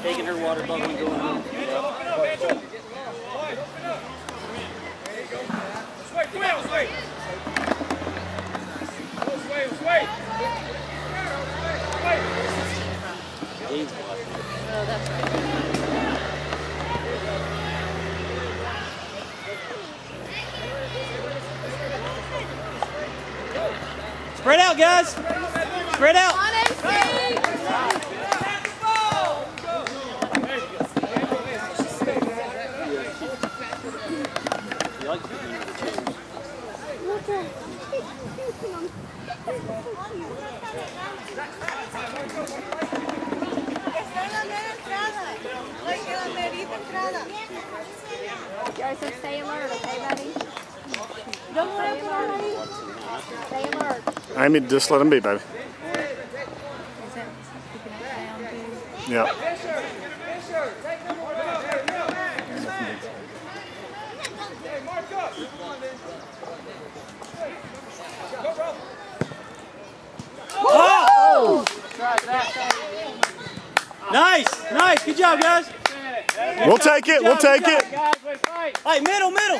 taking her water bottle and going home. Oh, that's right. Spread out, guys. Spread out. Joseph, stay alert, okay, buddy? Stay alert. I mean, just let them be, baby. Yeah. Oh! Nice, nice. Good job, guys. We'll take it. We'll take it. Hey, middle, middle.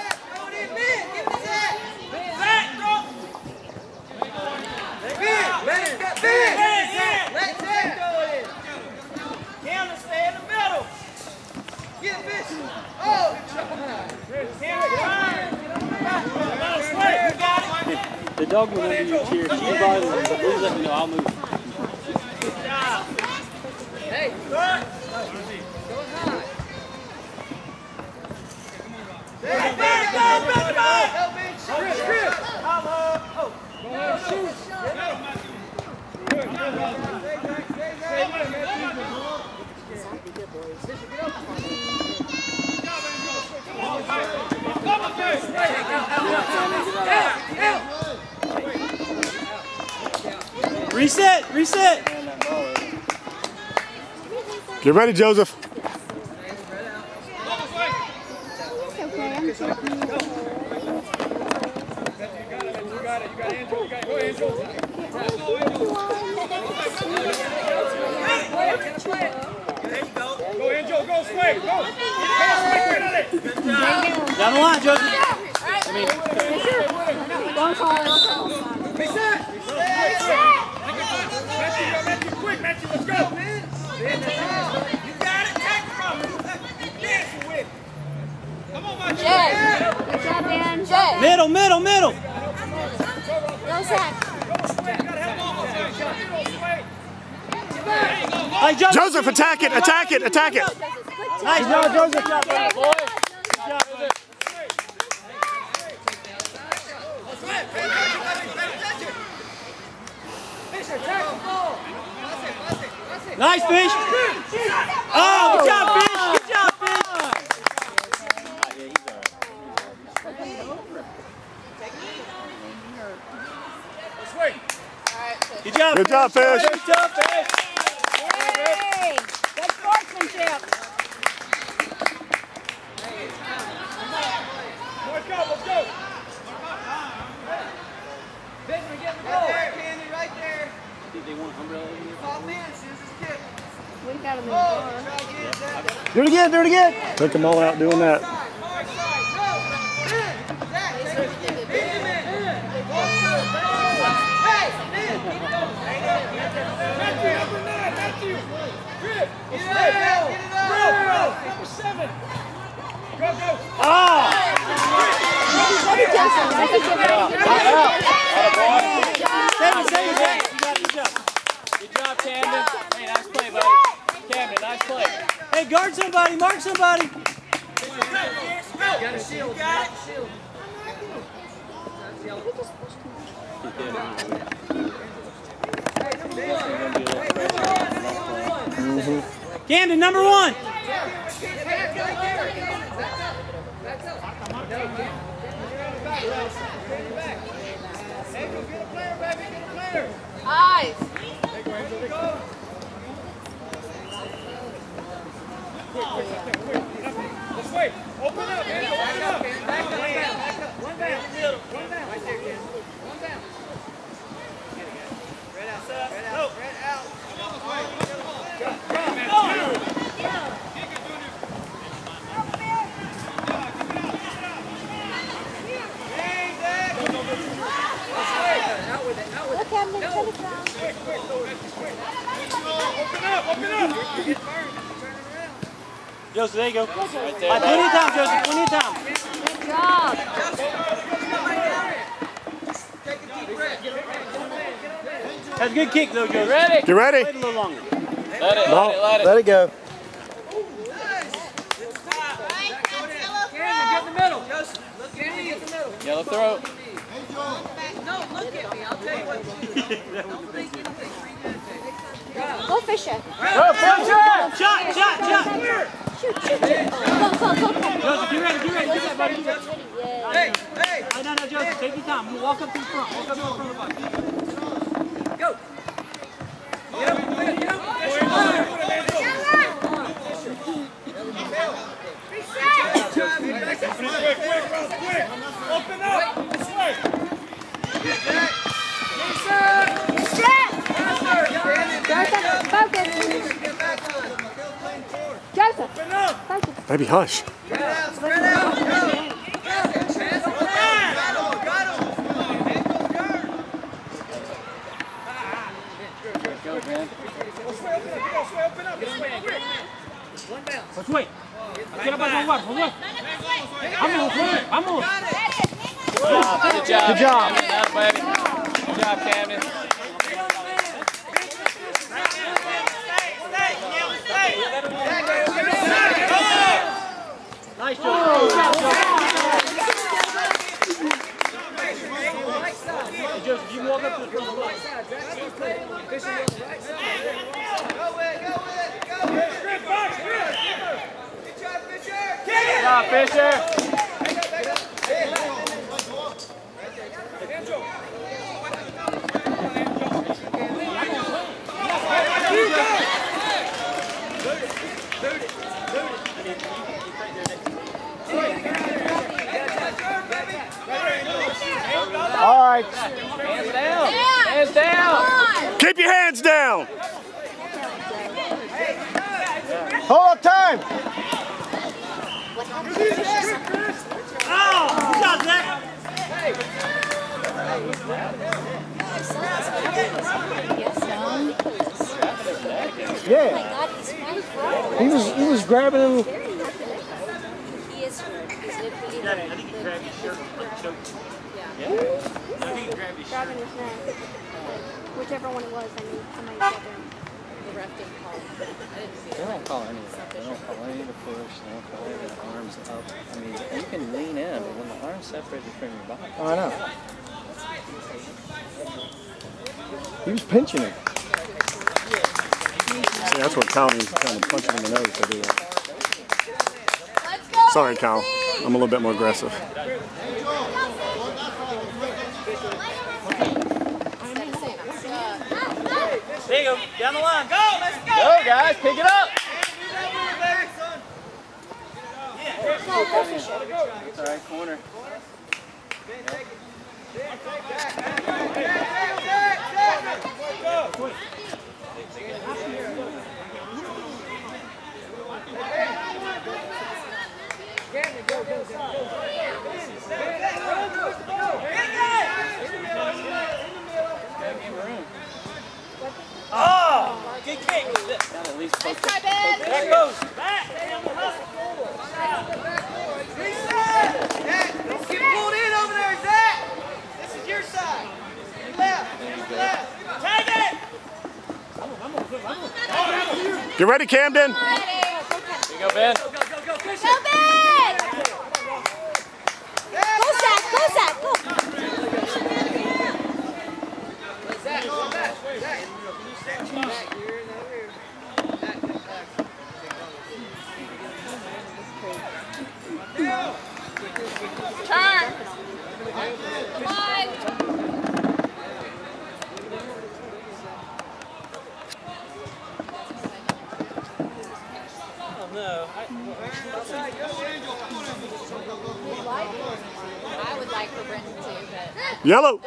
The dog will under your chair. She's bothering me, but please let me know. I'll move. Hey, Reset, reset. Get ready, Joseph. Down the line, Joseph. Don't call. Quick, Matthew, let's go. You got it. Take it from him. Dancing with. Come on, Matthew. Good job, Dan. Jay. Middle, middle, middle. Go, Zach. Hey, Joseph, attack it, attack it, attack it. Nice job, Joseph. Good job, boys. Good job, Joseph. Nice, Fish. Oh, good job, Fish. Good job, Fish. Good job. Good job, Fish. Good job, Fish. Yay. Good sportsmanship. Let's go, let's go. Benjamin, get the ball. Right there, Candy, right there. They want umbrella over here. Oh, man, Susan's kid. We got him in the Do it again, do it again. Took them all out doing that. Good job, Camden. Hey, nice play, buddy. Camden, nice play. Hey, guard somebody, mark somebody. Got a shield. Got it. Shield. Camden, number 1. eyes. This way. Open up, man. Open up. Back up. One down. One down. Right there, kid. One down. Red out. Red out. Red out. Come on, Open up. Joseph, there you go. Right there. Plenty of time, Joseph. Plenty of time. Good job. Take a deep breath. That's a good kick, though, Joseph. Ready? Get ready. Wait a little longer. Let it go. Get in the middle. Just look at me. Get the middle. Yellow throat. No, look at me. I'll tell you what to do. Don't think anything. Go, Fisher. Go, Fisher! Shot. Shoot. Go. Joseph, get ready. Get that, buddy. Yeah. Hey. No, Joseph, take your time. You walk up to the front. Walk up to the front of the box. Go. Get up. Quick. Open up. This way. Joseph, Open up. focus. Baby, hush. Spread out. Go. Got him. Go, man. Open up. Let's wait. Get up on one. Vamos. Good job. Good job. Enough, baby. Good job, Camden. Nice, Joseph. Hey, Joseph, you can walk up to the front of the box. Good job, Fisher. All right. Hands down. Hands down. Keep your hands down. Hold up time. Oh, good shot, Zach. Yeah. He was grabbing him. He is hurt. I think he grabbed his shirt and choked. Yeah. I think he grabbed his shirt. Grabbing his neck. Whichever one it was, somebody got there. The ref didn't call it. I didn't see They it. don't call any of that. They don't call any of the push. They don't call any of the arms up. I mean, you can lean in, but when the arm's separated from your body. Oh, I know. He was pinching him. See, that's what counting, kind of punching him in the nose. They do that. Sorry, Kyle. I'm a little bit more aggressive. Instead of saying I'm stuck. There you go. Down the line. Go. Let's go. Go, guys. Pick it up. Go, Fisher. That's all right. Corner. Oh, good kick. Gotta at least poke Try, it. Ben. There goes. Back. Get pulled in over there, Zach. This is your side. Left. Tag it. Get ready, Camden. Here you go, Ben. Go, Ben! Go, Zach. Go, Zach. Go. Zach. Turn. Come on. No. I would like for Brendan too, but Yellow.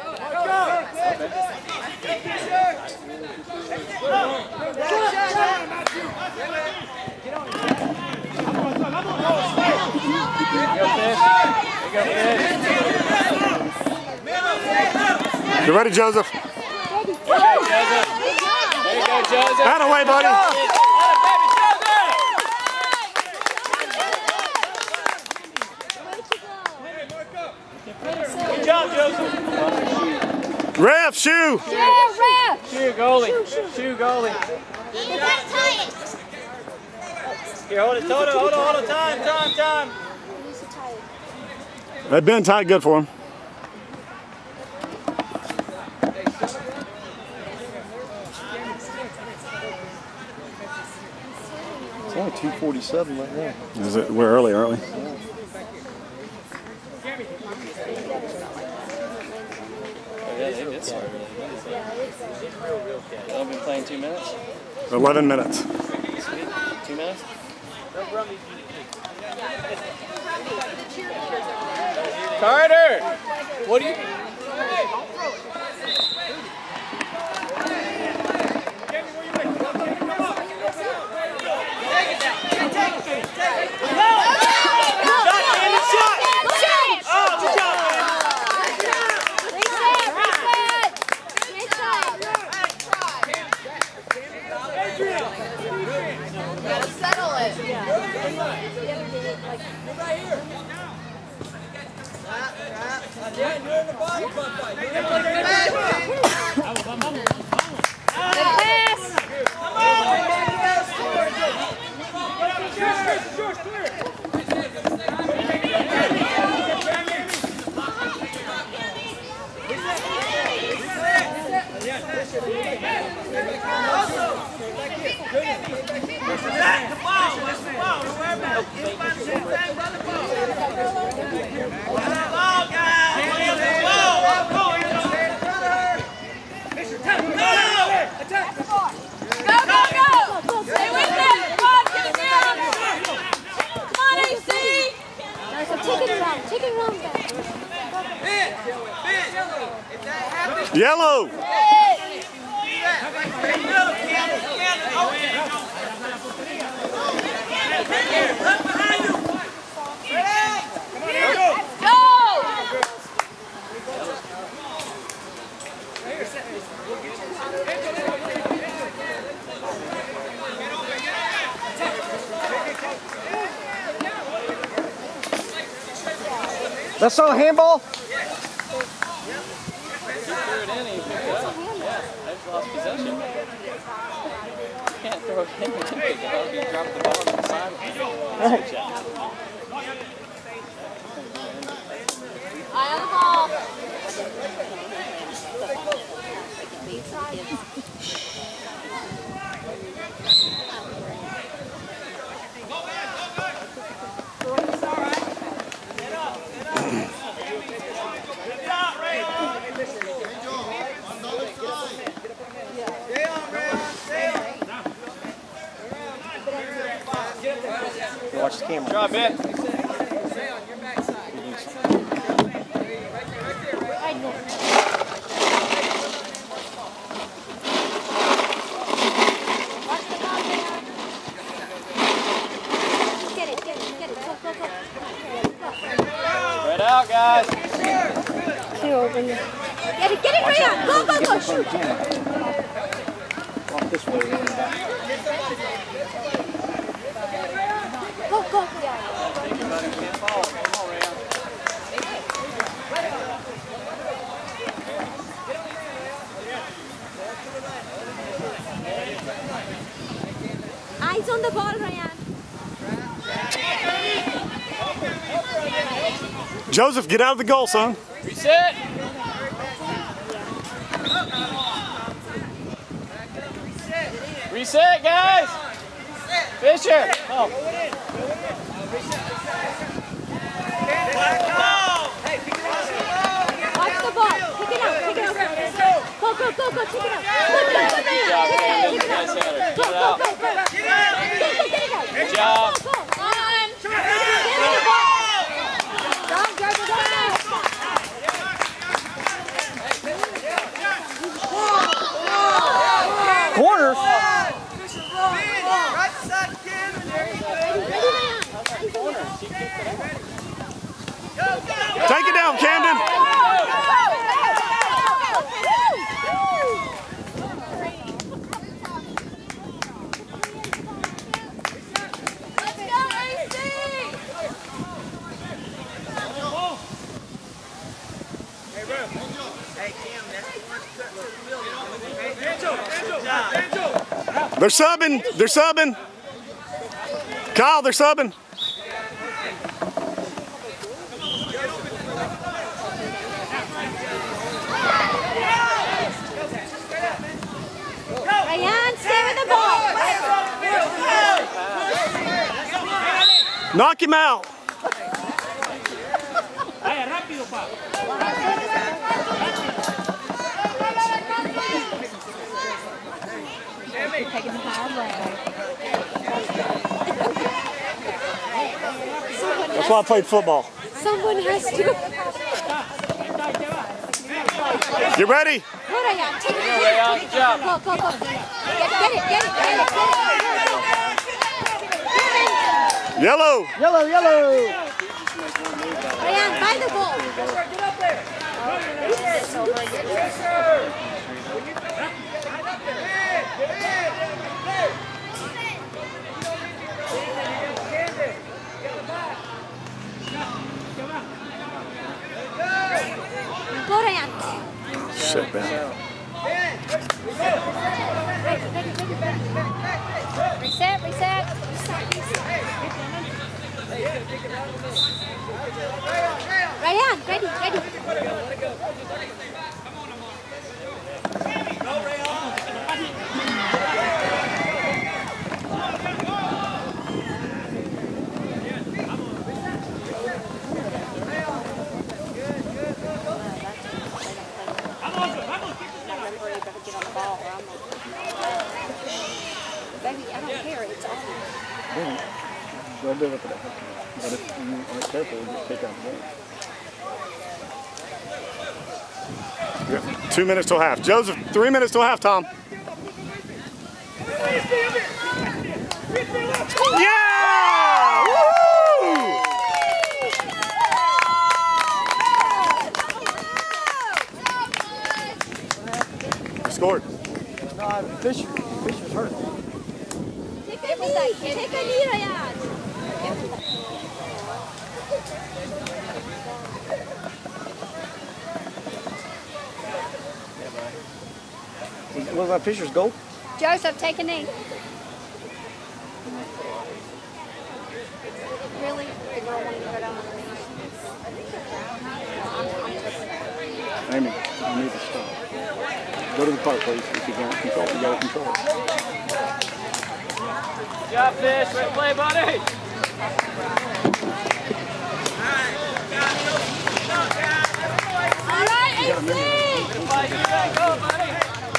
Get ready, Joseph. Go, Joseph. Out of the way, buddy. Good job, Joseph. Ref, shoe. Yeah, ref. Shoe, goalie. Shoe, goalie. Is that tight? Here, hold it, Toto. Hold on. Time. That been tight good for him. It's only 2:47 right now. Is it? We're early, aren't we? They've been playing 2 minutes. 11 minutes. 2 minutes? Carter! What do you... Gotta settle it. Take it around back. Yellow. That's not a handball? Threw it in, he picked it up. Yeah, I just lost possession. You can't throw it in, you can pick it up. You drop the ball on the side. Good job. Eye on the ball. Watch the camera. Good job, Ben. Get it. Go. Spread out, guys. Too open. Get it, Rayon. Go, shoot. Walk this way. Go. Take it, buddy. Can't fall. Come on, Rayon. Eyes on the ball, Ryan. Joseph, get out of the goal, son. Reset. Reset, guys. Fisher. Oh. Watch the ball. Pick it out. Go. Take it out. Good job, Camden. Nice header. Get it out. Good job. Corner. Take it down, Camden. They're subbing. They're subbing. Kyle, they're subbing. Ryan, stay with the ball. Knock him out. Vaya, rápido, pa. Taking the high ground. That's why I played football. Someone has to. You ready? Go, Ryan. Take it. Ryan, good job. Go, go, go. Get it. Yellow. Yellow, yellow. Ryan, by the goal. Go, Ryan. Sit down. Reset. Ryan, ready. Baby, I don't care. It's on. They'll do it for that. But if you aren't careful, you just take out the ball. 2 minutes till half. Joseph, 3 minutes till half, Tom. Yeah! Woo! Scored. Fisher's hurt. Take a knee, Ryan. Was that Fisher's goal? Joseph, take a knee. Really? The girl wanted to go down on her knees. Amy, you need to stop. Go to the car, please, if you can't control it. You gotta control it. Good job, Fish. Way to play, buddy. All right, AC! Go, buddy.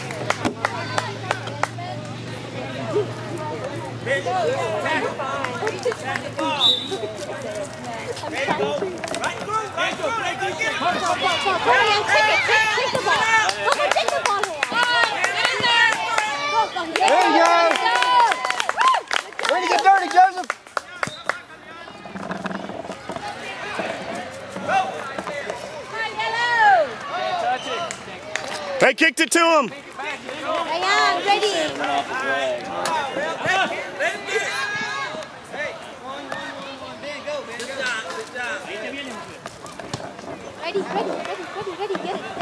Ryan, take the ball. Come on, take the ball here. Go. There you go. Way to get dirty, Joseph. Touch it. They kicked it to him. Ryan, ready. Run off his leg. Ready. Get it.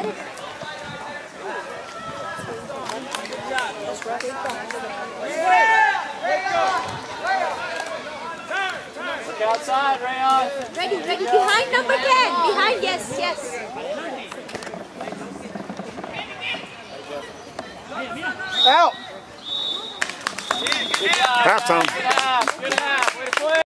Look outside, Rayon. Ready. Behind number 10. Behind, yes. Out. Good job. Half, Tom. Good half.